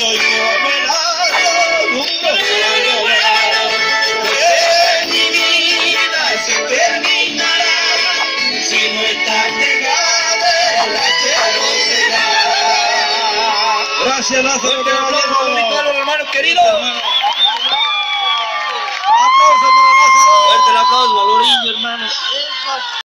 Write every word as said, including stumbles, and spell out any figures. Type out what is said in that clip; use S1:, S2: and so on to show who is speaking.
S1: otoño velado, nunca se va a llorar, porque mi vida se terminará, si no está pegada, el hachero será.
S2: Gracias, Lázaro.
S1: Fuerte el aplauso, comunitario, hermanos queridos.
S2: Aplausos para Lázaro.
S1: Fuerte el aplauso, Valorillo, hermanos.